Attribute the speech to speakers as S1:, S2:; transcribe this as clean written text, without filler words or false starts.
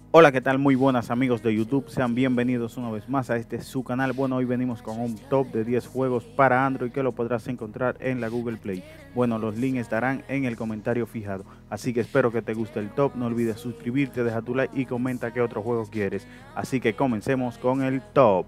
S1: Hola, ¿qué tal? Muy buenas amigos de YouTube, sean bienvenidos una vez más a este su canal. Bueno, hoy venimos con un top de 10 juegos para Android que lo podrás encontrar en la Google Play. Bueno, los links estarán en el comentario fijado, así que espero que te guste el top. No olvides suscribirte, deja tu like y comenta qué otro juego quieres. Así que comencemos con el top.